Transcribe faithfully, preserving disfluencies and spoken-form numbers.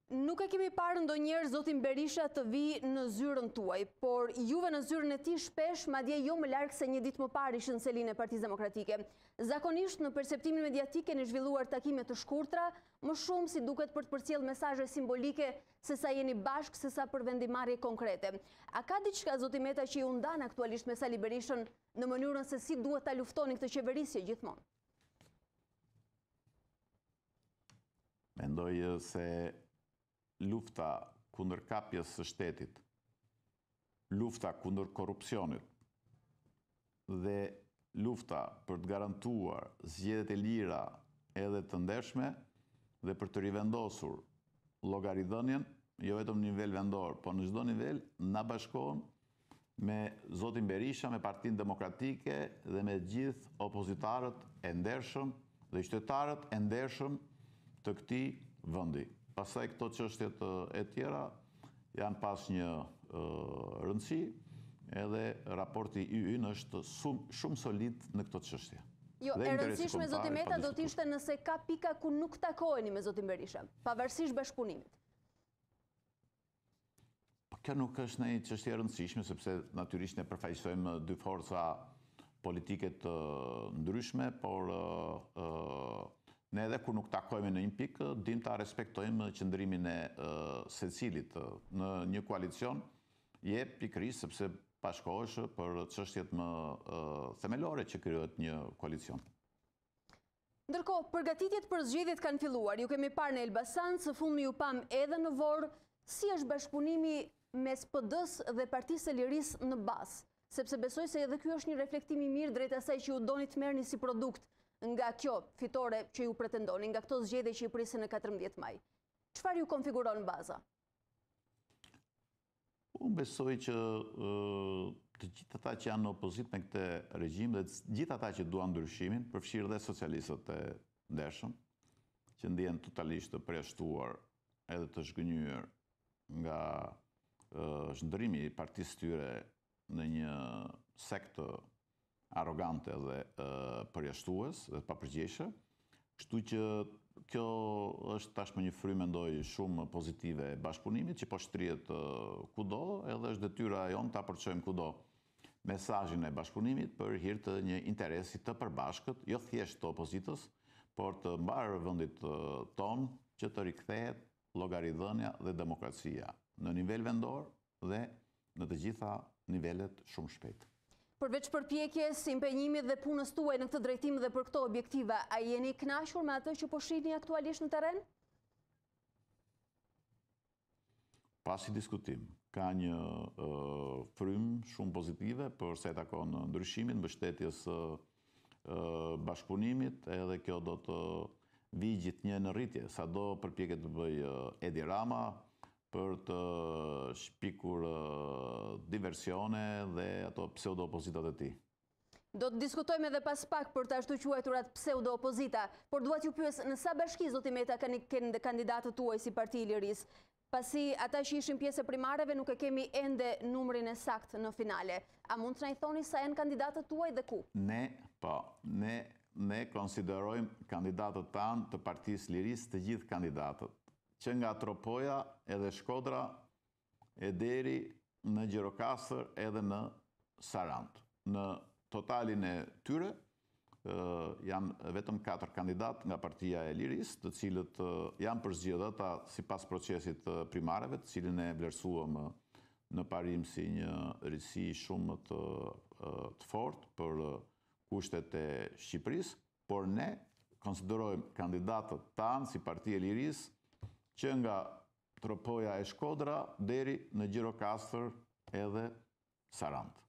Nuk e kemi parë ndonjëherë zotin Berisha të vi në zyrën tuaj, por juve në zyrën e tij shpesh, madje jo më larg se një ditë më parë ishën selinë e Partisë Demokratike. Zakonisht në perceptimin mediatik keni zhvilluar takime të shkurtra, më shumë si duket për të përcjellë mesazhe simbolike se sa jeni bashkë, se sa për vendimarrje konkrete. A ka diçka zoti Meta që ju ndan aktualisht me Sali Berishën në mënyrën se si duhet ta luftoni këtë qeverisje gjithmonë? Mendoj se lufta kundër kapjes së shtetit, lufta kundër korrupsionit dhe lufta për të garantuar zgjedhjet e lira edhe të ndershme dhe për të rivendosur llogaridhënien, jo vetëm në nivel vendor, por në çdo nivel, na bashkohen me zotin Berisha, me Partinë Demokratike dhe me gjithë opozitarët e ndershëm dhe qytetarët e ndershëm të këtij vendi. Pastaj këto çështjet e tjera janë pas një rëndësi, edhe raporti i ynë është shumë solid në këto çështje. Jo, e rëndësishme zoti Meta do të ishte nëse ka pika ku nuk takoheni me zotin Berisha, pavarësisht bashkëpunimit. Po kjo nuk është një çështje e rëndësishme, sepse natyrisht ne përfaqësojmë dy forca politike të ndryshme, por ne edhe kur nuk takojme në një pikë, dim ta respektojmë qëndrimin e secilit në një koalicion, je pikërisht sepse bashkohesh për çështjet më themelore që krijohet një koalicion. Ndërkohë, përgatitjet për zgjedhjet kanë filluar. Ju kemi parë në Elbasan, së fundmi ju pam edhe në Vorë. Si është bashkëpunimi mes P D-s dhe Partisë së Lirisë në bazë? Sepse besoj se edhe ky është një reflektim i mirë drejt asaj që ju doni të merrni si produkt nga kjo fitore që ju pretendoni, nga këto zgjedhje që i prisin në katërmbëdhjetë maj. Çfarë ju konfiguron baza? Unë besoj që të gjithë ata që janë në opozit me këtë regjim dhe të gjithë ata që duan ndryshimin, përfshirë dhe socialistët e ndershëm, që ndjen totalisht të përjashtuar edhe të zhgënjur nga zhndërimi i partisë tyre në një sekt arrogante dhe përjashtues dhe papërgjegjshme. Kështu që kjo është tashmë një frymë mendoj shumë pozitive e bashkëpunimit që po shtrihet kudo, edhe është detyra jon ta përçojmë kudo mesazhin e bashkëpunimit për hir të një interesi të përbashkët, jo thjesht të opozitës, por të mbarë vendit ton që të rikthehet llogaridhënia dhe demokracia në nivel vendor dhe në të gjitha nivelet shumë shpejt. Përveç përpjekjes, impenjimit dhe punës tuaj në këtë drejtim dhe për këto objektiva, a jeni kënaqur me atë që po shihni aktualisht në terren? Pasi diskutim, ka një uh, frymë shumë pozitive për sa i takon ndryshimin, mbështetjes uh, bashkëpunimit, edhe kjo do të vijë gjithnjë në rritje, sado përpjeket të bëj uh, Edi Rama, për të shpikur diversione dhe ato pseudo-opozitat e tij. Do të diskutojmë edhe pas pak për të ashtu quajturat pseudo-opozita, por dua t'ju pyes në sa bashki zoti Meta kanë kandidatët tuaj si Partia e Lirisë, pasi ata që ishin pjesë e primareve nuk e kemi ende numrin e saktë në finale. A mund të na i thoni sa janë kandidatët tuaj dhe ku? Ne, po, ne ne konsiderojmë kandidatët tanë të Partisë Lirisë të gjithë kandidatët, që nga Tropoja edhe Shkodra e deri në Gjirokastër edhe në Sarandë. Në totalin e tyre janë vetëm katër kandidat nga Partia e Lirisë, të cilët janë përzgjedhëta sipas procesit primareve, të cilin e vlerësuam në parim si një risi shumë të, të fortë për kushtet e Shqipërisë, por ne konsiderojmë kandidatët tanë si Partia e Lirisë që nga Tropoja e Shkodra deri në Gjirokastër edhe Sarandë.